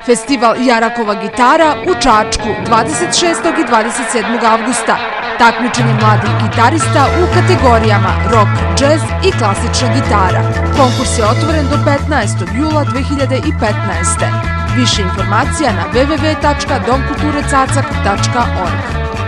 Festival Jarakova gitara u Čačku 26. i 27. avgusta. Takmičenje mladih gitarista u kategorijama rock, džez i klasična gitara. Konkurs je otvoren do 15. jula 2015. Više informacija na www.domkulturecacak.org.